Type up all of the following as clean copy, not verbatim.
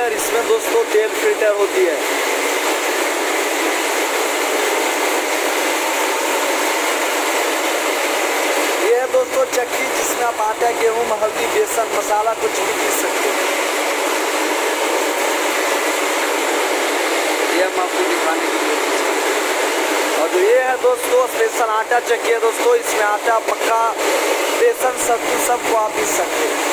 Filter, इसमें दोस्तों तेल फिल्टर होती है। ये है दोस्तों चक्की, जिसमें आप आटा, गेहूँ, हल्दी, बेसन, मसाला कुछ भी पीस सकते हैं। ये हम आपको दिखाने के लिए। और जो ये है दोस्तों स्पेशल आटा चक्की है दोस्तों, इसमें आटा, मक्का, बेसन, सत्तू सबको आप पीस सकते हैं।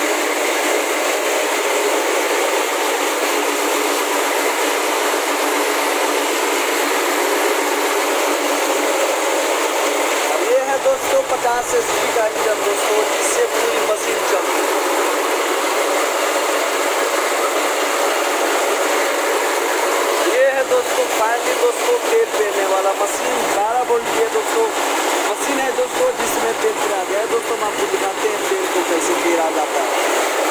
और ये है दोस्तों 50 HP का इंजन दोस्तों, जिससे पूरी मशीन चलती है। दोस्तों फाइनली दोस्तों तेल पेरने वाला मशीन 12 वोल्ट की है दोस्तों, मशीन है दोस्तों, जिसमें तेल पेरा गया है दोस्तों। हम आपको दिखाते हैं तेल को कैसे पेरा जाता है।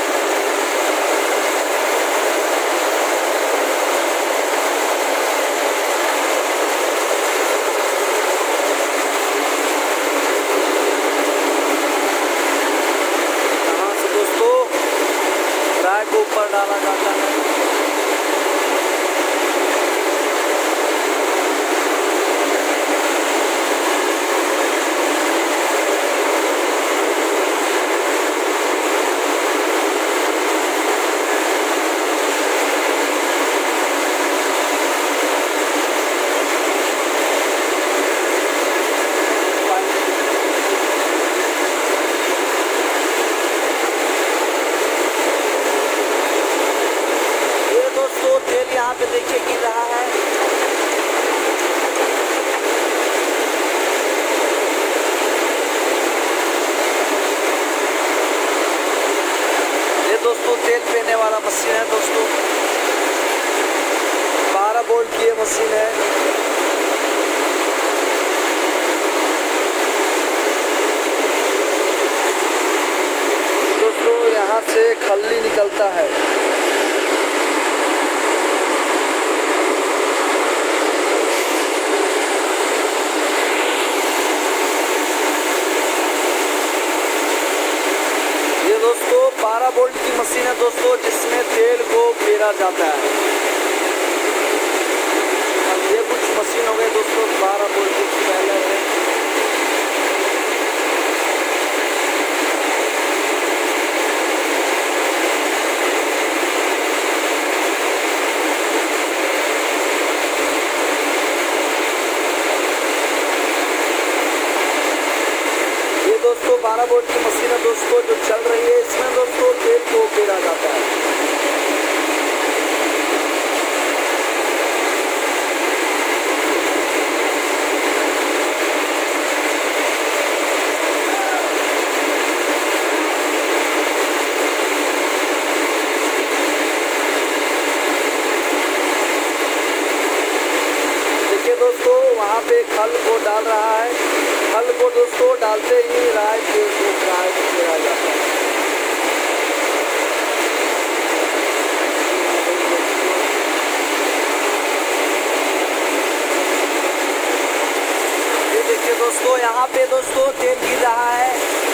यहाँ से दोस्तों फ्राई को ऊपर डाला जाता है। तेल यहाँ पे देखिए गिर रहा है। ये दोस्तों तेल पेरने वाला मशीन है दोस्तों, 12 वोल्ट की ये मशीन है। दोस्तों यहाँ से खल्ली निकलता है। दोस्तों 12 वोल्ट की मशीन है दोस्तों, जिसमें तेल को पेरा जाता है। अब ये कुछ मशीन हो गई दोस्तों 12 वोल्ट की पहले है। दोस्तों 12 वोल्ट की मशीन है दोस्तों, जो चल रही है। इसमें दोस्तों तेल को पेरा जाता है। देखिए दोस्तों वहाँ पे खल को डाल रहा है। खल को दोस्तों डालते ही राय तेल को फ्राई किया जाता है। ये देखिए दोस्तों यहाँ पे दोस्तों तेल गिर रहा है।